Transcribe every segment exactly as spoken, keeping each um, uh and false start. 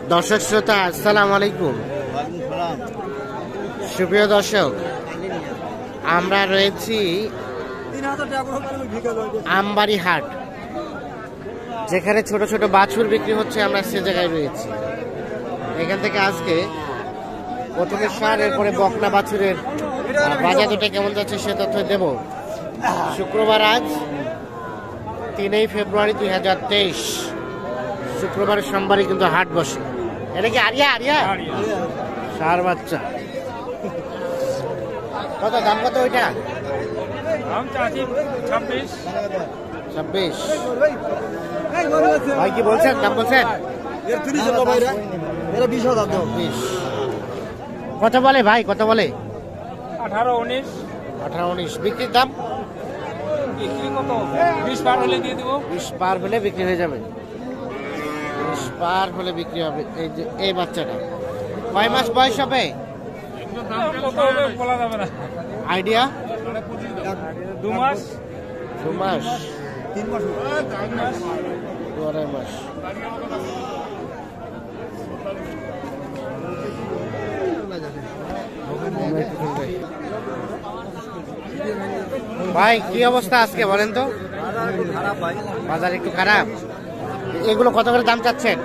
দর্শক শ্রোতা আসসালামু আলাইকুম। সুপ্রিয় দর্শক, আমরা রয়েছি আমবাড়ি হাট, যেখানে ছোট ছোট বাছুর বিক্রি হচ্ছে। আমরা সে জায়গায় রয়েছি। এখান থেকে আজকে প্রথমে সার, এরপরে বকনা বাছুরের বাজার দুটো কেমন যাচ্ছে সে তথ্য দেব। শুক্রবার, আজ তিনই ফেব্রুয়ারি দুই হাজার তেইশ, শুক্রবার সোমবারই কিন্তু হাট বসে। এটা কি আরিয়া? আরিয়া সার বাচ্চা। কত দাম? কত ওইটা? ছাব্বিশ। ভাই কি বলছেন? দাম বলছেন কত বলে ভাই? কত বলে? আঠারো উনিশ। আঠারো উনিশ। বিক্রির দাম বিক্রি কত? বিশ পার হলে দিয়ে দেবো। বিশ পার হলে বিক্রি হয়ে যাবে। বিশ পার হলে বিক্রি হবে। এই যে এই বাচ্চাটা কয় মাস বয়স হবে? বলা যাবে না। আইডিয়া? দু মাস। দু মাস, তিন মাস, দু আড়াই মাস। ভাই কি অবস্থা আজকে বলেন তো? বাজার একটু খারাপ। এগুলো কত করে দাম চাচ্ছেন?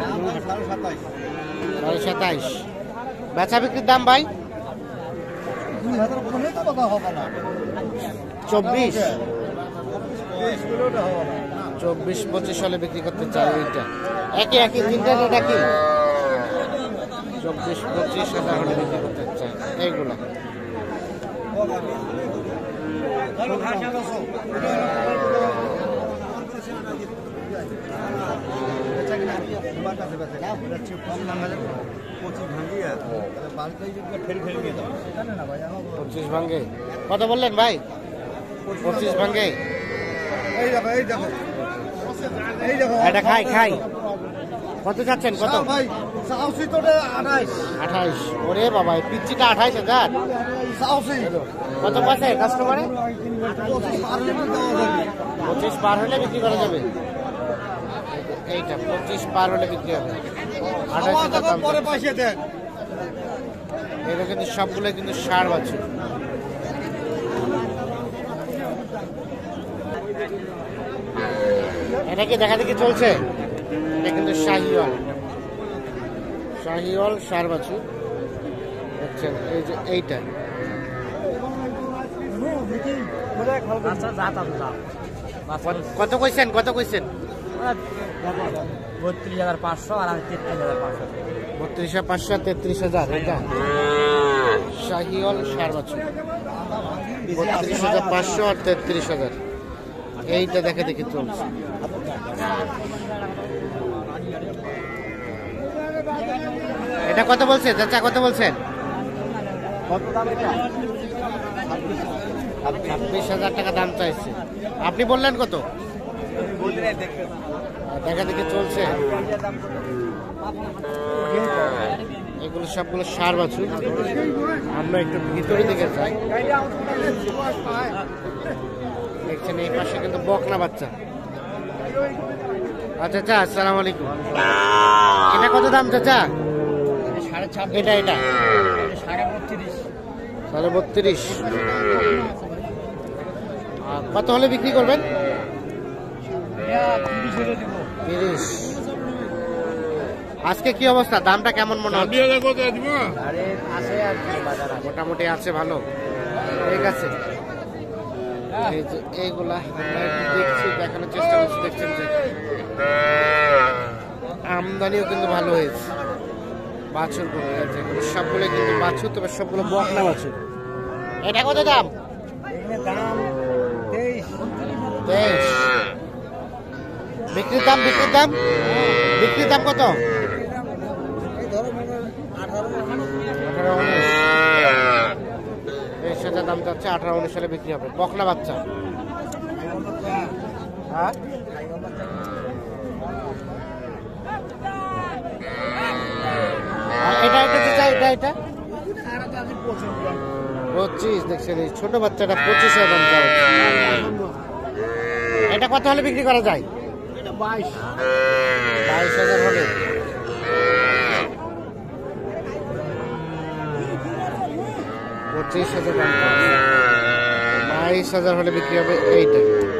সাড়ে সাতাইশ। বেচা বিক্রির দাম ভাই? চব্বিশ। চব্বিশ পঁচিশ হলে বিক্রি করতে চাই। ওইটা একই একই তিনটা রেট একই। চব্বিশ পঁচিশ হাজার হলে বিক্রি করতে চাই এইগুলো। পঁচিশ ভাঙ্গে কত বললেন ভাই? পঁচিশ ভাঙ্গে। এটা খাই খাই কত চাচ্ছেন? কত? আঠাইশ। ওরে বাবা, পিচ্চিটা আঠাইশ হাজার। কত পাশে কাস্টমারে? পঁচিশ পার হলে বিক্রি করা যাবে। এইটা পঁচিশ পার হলে বিক্রি হবে। আঠাইশ হাজার দাম। এটা কিন্তু সবগুলো কিন্তু সার বাছুর। এটা কি দেখা দেখি চলছে? এটা কিন্তু শাহিওয়াল, শাহিওয়াল সার বাছুর দেখছেন। এই যে এইটা কত কইছেন? কত কইছেন? বত্রিশ হাজার পাঁচশো আর আমি তেত্রিশ হাজার পাঁচশো। বত্রিশ হাজার পাঁচশো আর তেত্রিশ হাজার। এটা শাহিওয়াল সার বাছুর, বত্রিশ হাজার পাঁচশো আর তেত্রিশ হাজার। এইটা দেখে দেখে চলছে। এটা কত বলছে চাচা? কত বলছেন? ছাব্বিশ হাজার টাকা দাম চাইছে। আপনি বললেন কত? দেখা দেখে চলছে। এগুলো সবগুলো সার বাছুর। আমরা একটু ভিতরে দিকে যাই। দেখছেন এই পাশে কিন্তু বকনা বাচ্চা। আচ্ছা চাচা, আসসালামু আলাইকুম। এটা কত দাম চাচা? এটা এটা সাড়ে বত্রিশ। কত হলে বিক্রি করবেন? তিরিশ। আজকে কি অবস্থা? দামটা কেমন মনে হচ্ছে? মোটামুটি আছে, ভালো। ঠিক আছে, এইগুলা আমরা একটু দেখছি, দেখানোর চেষ্টা করছি। দেখছেন যে আমদানিও কিন্তু ভালো হয়েছে। বাছুর গুলো সবগুলো কিন্তু বাছুর, তবে সবগুলো বকনা বাছুর। এটা কত দাম? তেইশ। বিক্রির দাম? বিক্রির দাম বিক্রির দাম কত? আঠারো উনিশ। তেইশ হাজার দাম যাচ্ছে। আঠারো উনিশ সালে বিক্রি হবে। বকনা বাচ্চা। হ্যাঁ, এটা এটা এটা এটা পঁচিশ। দেখছেন এই ছোট বাচ্চাটা পঁচিশ হাজার দাম চাওয়া। এটা কত হলে বিক্রি করা যায়? বাইশ। বাইশ হাজার হলে পঁচিশ হাজার দাম, বাইশ হাজার হলে বিক্রি হবে এইটা।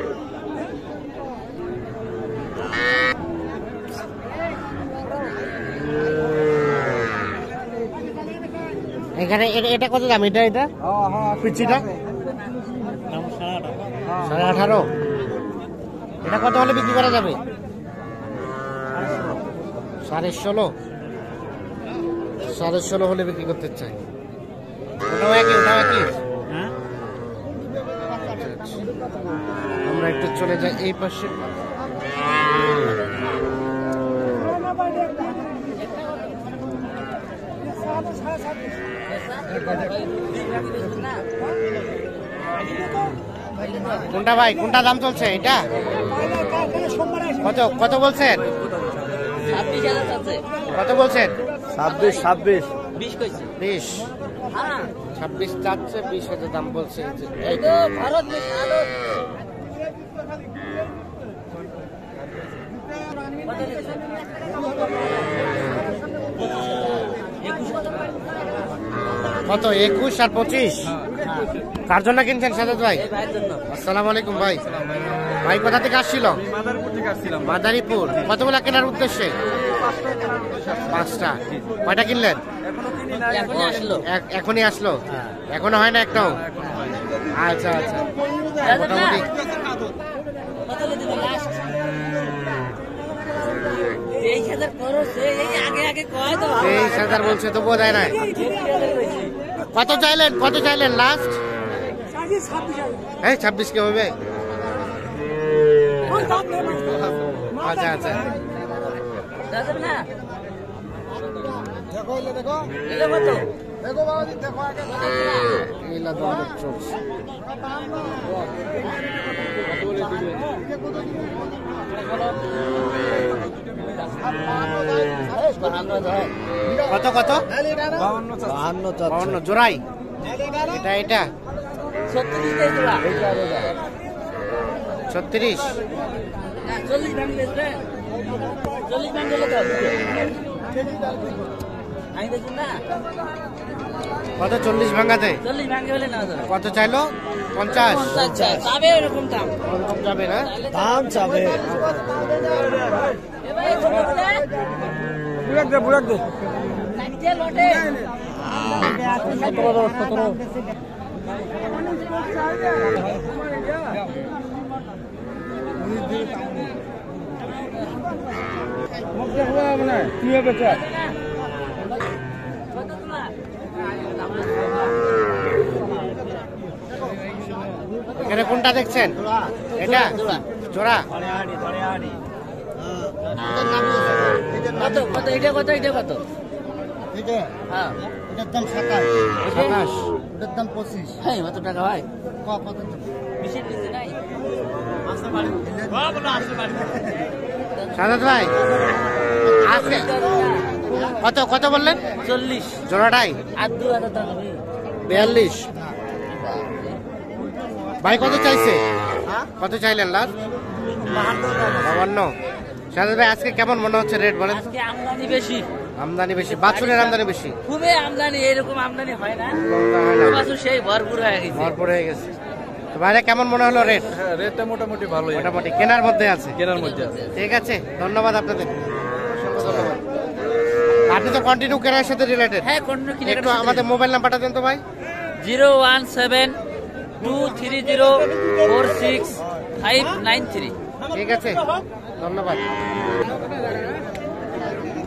এখানে এটা কত দাম? এটা এটা পিচিটা সাড়ে আঠারো। এটা কত হলে বিক্রি করা যাবে? সাড়ে ষোলো। সাড়ে ষোলো হলে বিক্রি করতে চাই। ওটাও একই, ওটাও একই। আমরা একটু চলে যাই এই পাশে। কোনটা ভাই, কোনটা দাম চলছে? এটা কত কত বলছেন? কত বলছেন? ছাব্বিশ ছাব্বিশ বিশ। ছাব্বিশ চাচ্ছে, বিশ হাজার দাম বলছে। কত? একুশ আর পঁচিশ। কার জন্য কিনছেন সাজাদ ভাই? আসসালামু আলাইকুম ভাই। ভাই কোথা থেকে আসছিল? মাদারীপুর। কতগুলা কেনার উদ্দেশ্যে? পাঁচটা। কয়টা কিনলেন? এখনই আসলো? এখনো হয় না একটাও? আচ্ছা আচ্ছা, মোটামুটি তেইশ হাজার বলছে, তবুও দেয় না। কত চাইলেন? কত চাইলেন লাস্ট? এই ছাব্বিশ কে হবে? আচ্ছা আচ্ছা, কত কত? বাহান্ন জোড়াই। এটা এটা ছত্রিশ। কত? চল্লিশ ভাঙাতে? কত চাইলো? পঞ্চাশ। ওরকম যাবে না দাম? চাবে এখানে কোনটা দেখছেন? এটা জোড়া। কত কত? এটা কত? এটা কত? এটার দাম সাতাশ। সাতাশ। এটার দাম পঁচিশ। হ্যাঁ, কত টাকা ভাই? কত? সাজাদ ভাই আজকে কত কত বললেন? চল্লিশ জোড়াটাই? আর দু হাজার টাকা বিয়াল্লিশ। ভাই কত চাইছে? কত চাইলেন লাস্ট? বাহান্ন। সাজাদ ভাই আজকে কেমন মনে হচ্ছে রেট বলেন? আজকে আমদানি বেশি। আমদানি বেশি? বাছুরের আমদানি বেশি? খুবই আমদানি, এরকম আমদানি হয় না। বাছুর সেই ভরপুর হয়ে গেছে, ভরপুর হয়ে গেছে। তো ভাইরা কেমন মনে হলো রেট? হ্যাঁ, রেটটা মোটামুটি ভালোই, মোটামুটি কেনার মধ্যে আছে। কেনার মধ্যে আছে। ঠিক আছে, ধন্যবাদ আপনাদের, ধন্যবাদ। আপনি তো কন্টিনিউ কেনার সাথে রিলেটেড। হ্যাঁ, কন্টিনিউ কিনে। একটু আমাদের মোবাইল নাম্বারটা দেন তো ভাই। Zero one seven two three zero four six five nine three. ঠিক আছে, ধন্যবাদ।